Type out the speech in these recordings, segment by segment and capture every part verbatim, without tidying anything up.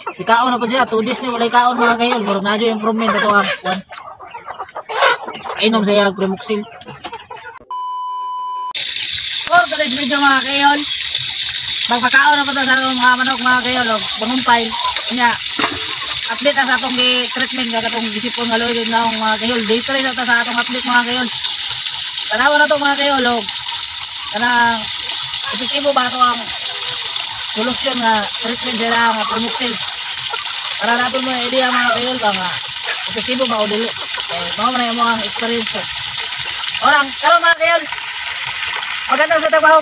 Ikaon na po siya, two days ni wala ikaon mga kayon. Murag na dyan improvement ito ang one. Inom siya Primoxil. For today's video mga kayon, magpakaon na po ito sa mga manok mga kayon. Bangumpay. Kanya, update na sa atong treatment na itong disipon nga loy na mga kayon. Dito rin na ito sa atong update mga kayon. Tanawa na ito mga kayon. Kanang epektibo ba ito ang solusyon nga treatment nila nga Primoxil. Para natin mo idea mga kayon ka nga epektibo ba o dili. Eh, mga man yung mga experience ko. Orang, karon mga kayon. Magandang sa trabaho.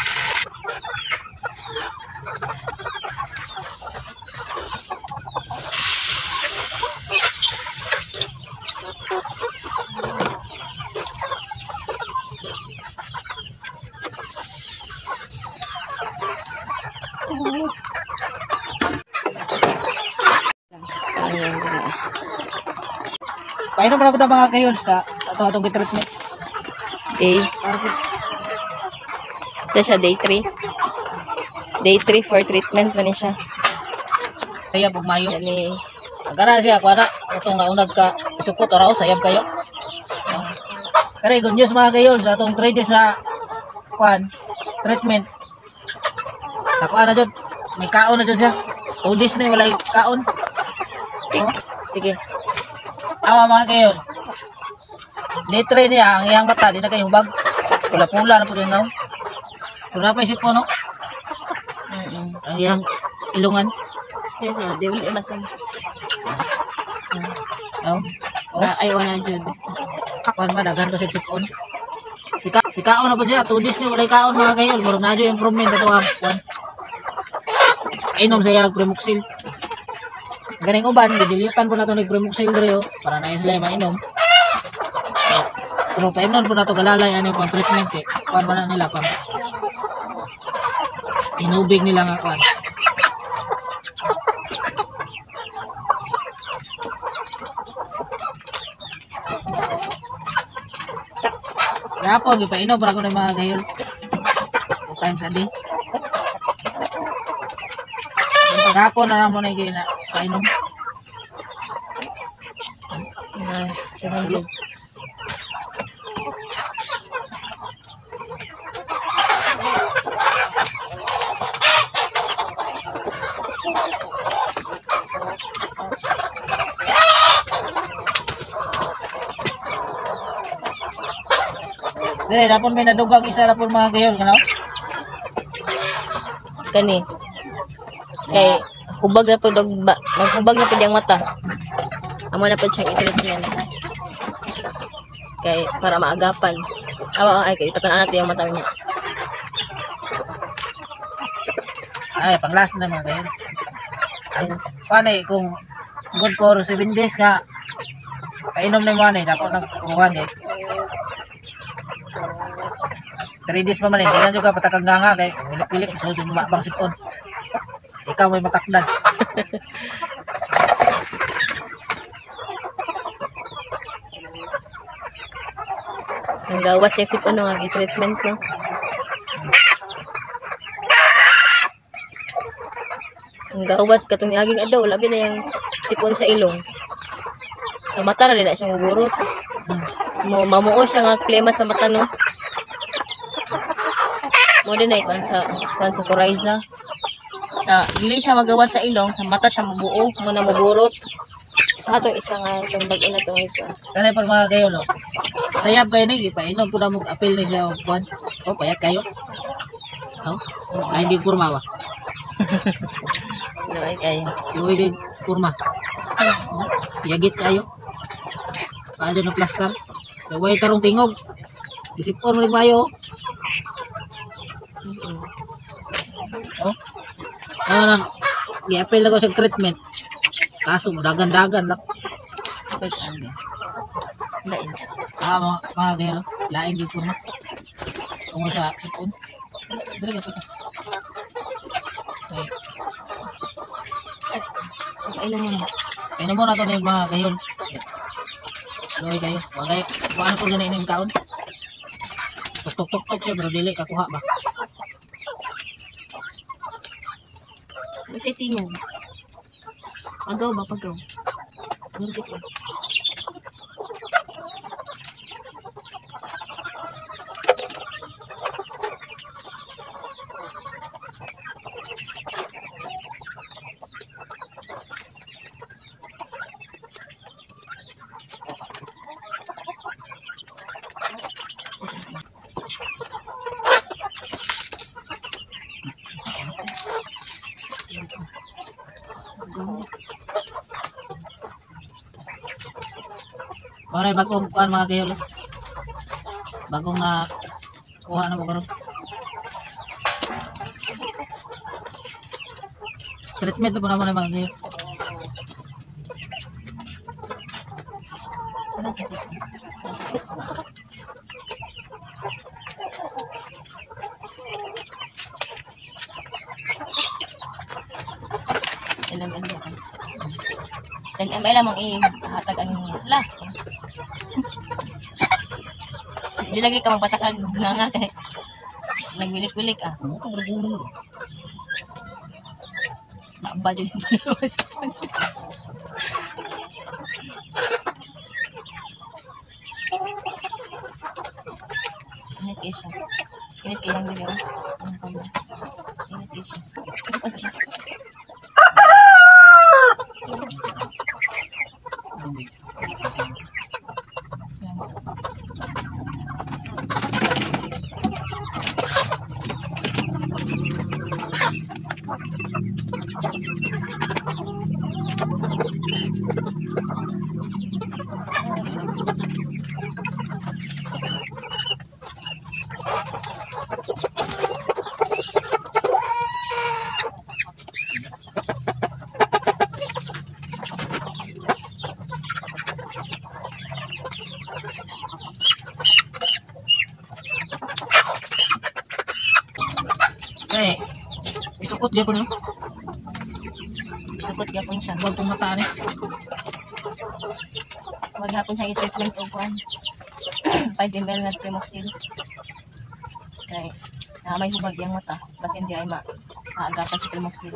Painom pala ko ito mga kayon sa itong itong treatment. Day. Ito siya, day three. Day three for treatment man siya. Kaya pag mayo. Yani, agara siya, kuha na. Itong naunag ka, sukot o raw, sayab kayo. Kaya good news mga kayon sa itong three days sa kuhan, treatment. Nakuha na dyan. May kaon na dyan siya. two days na yung wala kaon. Oh. sige. Awa mga kayon. Day three niya, ang iyang mata, di na kayo hubag. Pula-pula na po rin na. Pula pa isip po, no? Mm -mm. Ang iyang ilungan. Yes, sir. Di wala imasan. Oh. Oh. Ayaw na dyan. Kuhan ba, dagan ko sa sipon. Ika, ikaon na po siya. Two days niya, wala ikaon mga kayon. Murag na dyan improvement ito ang kuhan. Inom siya Primoxil. Ganing uban, didilyutan po na ito nag-Primoxil dito para na sila mainom. Pero painom po na ito galalay ano pang treatment eh. Kuhan ba na nila pang inubig nila nga kuhan. Kaya po, ipainom para ko na mga gayon. two times a day. Paghapon na lang mo na yung kainom. Ah, kahulog. Dire, dapon may nadugang isa na po mga gayon, kano? Kani. Kay hubag na po dogba, naghubag na po diyang mata. Amo na po siyang i-treatment. Kay para maagapan. Awa ay kay patanan natin yung mata niya. Ay, pang-last na mga gayon. Paano eh, kung good for seven days ka, painom na yung mga eh, dapat nagkukuhan eh. three days pa man eh, hindi na juga patakang nga kay pilik-pilik, so yung mabang sipon. Ikaw may matakdan. Ang gawas niya sipon no, ang i-treatment no. Ang gawas katong aging adlaw, labi na yung sipon sa ilong. Sa mata na rin na siyang gurot. Mo mamuo siya nga klema sa mata no. Mo din na ikuan sa ikuan sa Coryza. Sa dili siya magawa sa ilong, sa mata siya mabuo, mo na maburot. Ato isa nga itong bag ina tong ito. Kanay pag mga gayon, no? Sayab kayo na, ipainom po na mag-appeal na siya o kuhan. O, payat kayo. No? Ay, hindi kurma ba? Luay kayo. Luwi din kurma. No? Yagit kayo. Kaado na plaster. Luwi tarong tingog. Disipon mo nagmayo. Oh. Ano lang, i-appeal na ko sa treatment. Kaso, dagan-dagan lang. Lains. Ah, mga, mga gaya lang. Laing din kurma. Tungo sa sipon. Dali ka putas. Okay. Kailan mo? Kailan mo na ito na yung mga gayon. Luwi kayo. Wagay, kung ano po ganun yung kaon. Tuk-tuk-tuk siya, pero dili kakuha ba? Ano siya tingog? Pagaw ba, pagaw? Music ba? Maray bagong kuan mga kayo. Bagong na kuha na mo karon. Treatment mo na mo na mga kayo. ten ml. ten ml lamang ihatag ang la. Hindi lagi ka magpatakag nga nga kay nagwilik-wilik ah. Maamba dyan yung palawas. Init kayo siya. Init kayo lang dili. Init kayo siya. Ano siya? Eh, isukot dia po niyo. Sukot gyapon siya. Huwag pong mata ni. Maghapon siya i-treatment o kuhan. five ml na Primoxil. Kaya na may hubag yung mata. Basin di ay ma maagapan sa Primoxil.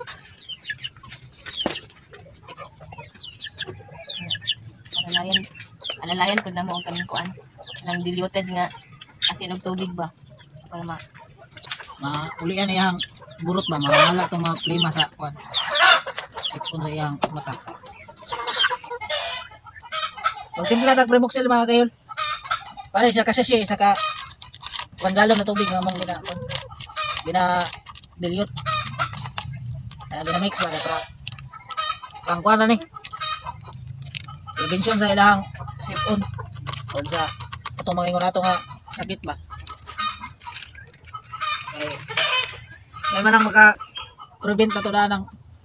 Alalayan, alalayan ko na mo ang kaning kuan. Nang diluted nga asin og tubig ba para ma Na ulian iyang burot ba mawala to mga prima sa kuan. Sipon sa iyang mata. Pag timpla tag Primoxil mga kayon. Pare siya kasi siya sa ka one galon na tubig nga mong gina gina dilute. Ay gina mix ba para pang kuan na ni. Prevention sa ilang sipon. O sa atong mga ingon nato nga sakit ba. Eh, may manang maka-prevent na to na ng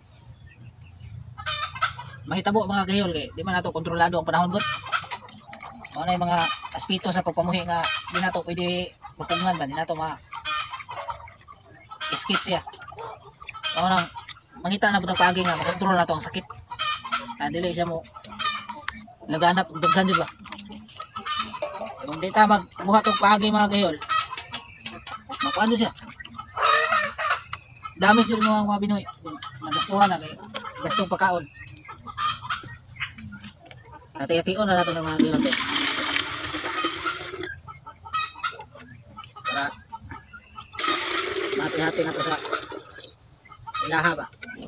mahitabo mga kahiyol kay di man nato kontrolado ang panahon gud. Ano yung mga aspito sa pagpamuhi nga di nato pwede mapungan ba di nato ma skip siya. Ano nang mangita na butang pagi nga makontrol nato ang sakit. Na dili siya mo laganap daghan jud ba. Kung di ta magbuhat og pagi mga kahiyol. Makuano siya. Dami sila mga mga Pinoy. Nagastuhan na kay gastong pagkaon. Hati-hation na nato ng mga Pinoy. Para hati-hati na to sa ilaha ba.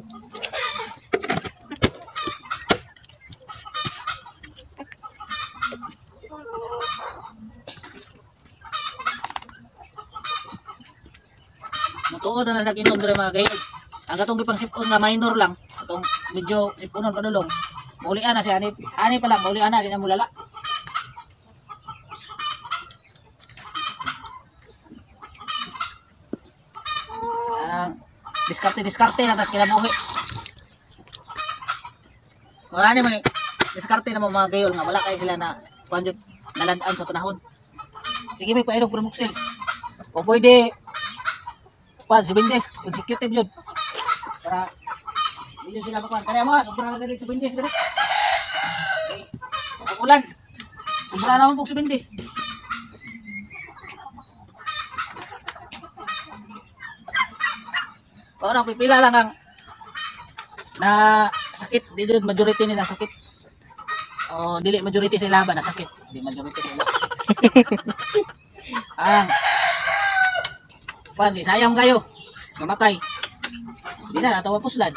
Mutuod na nag-inom dire mga kayo. Ang atong gipang sipon nga minor lang, atong medyo siponon padulong. Maulian na siya ani ani pa lang, maulian na di na mulala. Ang diskarte diskarte na tas kinabuhi. Wala ni may diskarte na mga gayol nga wala kay sila na kuan jud nalandaan sa panahon. Sige may pailog Primoxil. Kung pwede kuan si Bindes, consecutive yun. Para hindi sila makuan. Kaya mga, sobrang na galit si Bindes. Ang ulan. Sobrang naman po si Bindes. Parang pipila lang ang na sakit dito majority nila sakit. Oh, dili majority sila ba na sakit. Di majority sila. Ang Pwede, sayang kayo. Mamatay. Hindi na, nato mapuslad.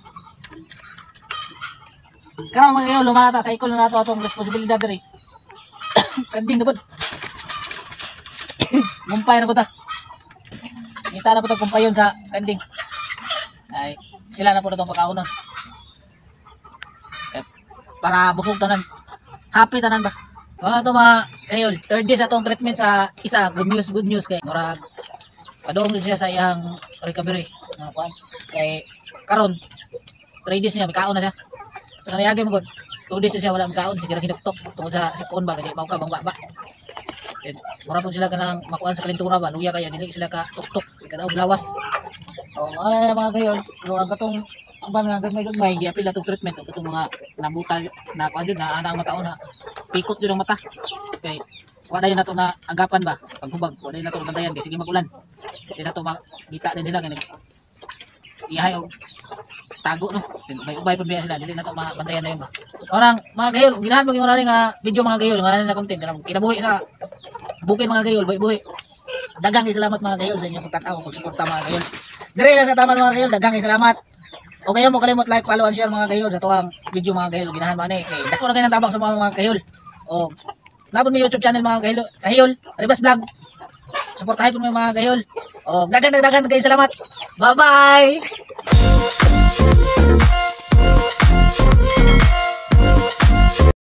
Kaya mga kayo, lumalata sa ikol na nato atong responsibilidad rin. Kanding na po. Gumpay na po ta. Kita na po ta gumpay yun sa kanding. Ay, sila na po na itong pagkaunan. Eh, para busog tanan. Happy tanan ba? Mga ito mga kayo, third day sa itong treatment sa isa. Good news, good news kay Murag. Padong siya sa iyang recovery. Mga kuan. Kay karon three days niya, may kaon na siya. Kaya niyagay mo gud. two days na siya wala makaon, sige ra kinuktok tungod sa sipon ba kasi mao ka bang ba. Then mura po sila kanang makuan sa kalintura ba, luya kaya dili sila ka tuktok, kada og lawas. Oh, ano mga gayon, no ang katong uban nga gagmay gagmay giapil atong treatment og katong mga nabutal na kuan jud na anang makaon na pikot jud ang mata. Kay wala yun na ito na agapan ba? Paghubag, wala yun na ito na bandayan kasi sige magulan. Hindi na ito makita din nila kaya nag-ihay o tago no. May ubay pa biya sila, hindi na ito mabandayan na yun ba? Orang mga gayol, ginahan mo yung mga nga video mga gayol, nga na content, kinabuhi sa bukid mga gayol, buhi-buhi. Dagang salamat mga gayol sa inyong pagkatao, pagsuporta mga gayol. Dire lang sa taman mga gayol, dagang salamat. O kayo mo kalimot like, follow, and share mga gayol sa tuwang video mga gayol, ginahan mo ani. Kay dako na kayo ng tabang sa mga mga gayol. O labon mo YouTube channel mga gayol, kahiyol, Ribas Vlog. Suportahin po mo mga gayol. O dagan dagan kayo salamat. Bye bye.